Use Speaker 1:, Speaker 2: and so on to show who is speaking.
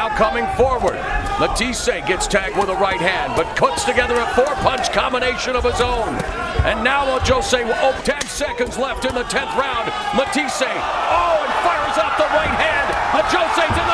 Speaker 1: now coming forward. Matthysse gets tagged with a right hand, but puts together a four-punch combination of his own. And now Ajose, 10 seconds left in the 10th round. Matthysse, and fires off the right hand. Ajose